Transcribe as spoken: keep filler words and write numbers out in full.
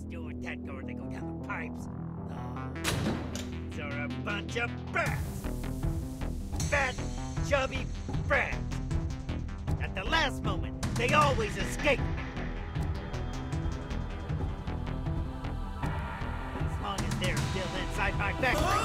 doing that or they go down the pipes. Oh, these are a bunch of brats. Fat, chubby brats. At the last moment, they always escape. As long as they're still inside my factory,